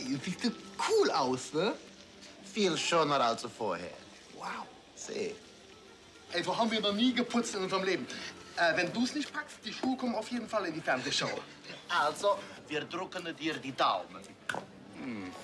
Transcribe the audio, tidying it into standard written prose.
Hey, siehst du cool aus, ne? Viel schöner als vorher. Wow. Seh. Ey, so haben wir noch nie geputzt in unserem Leben. Wenn du's nicht packst, die Schuhe kommen auf jeden Fall in die Fernsehshow. Also, wir drücken dir die Daumen.